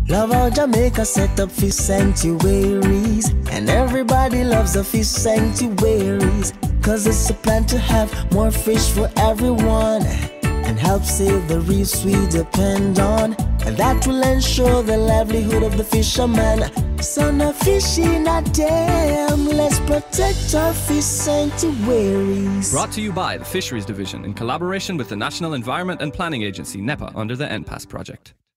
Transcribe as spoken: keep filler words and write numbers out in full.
Love how Jamaica set up fish sanctuaries, and everybody loves the fish sanctuaries, cause it's a plan to have more fish for everyone and help save the reefs we depend on, and that will ensure the livelihood of the fisherman. So no fishing a dam, let's protect our fish sanctuaries. Brought to you by the Fisheries Division in collaboration with the National Environment and Planning Agency, NEPA, under the N P A S project.